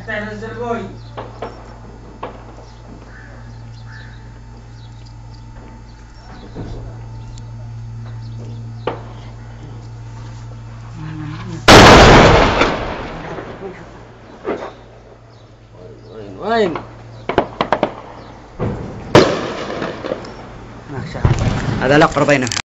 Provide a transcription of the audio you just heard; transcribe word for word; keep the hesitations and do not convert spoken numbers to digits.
نزل ابوي. وين وين؟ ما شاء الله هذا الأقرب بينهم.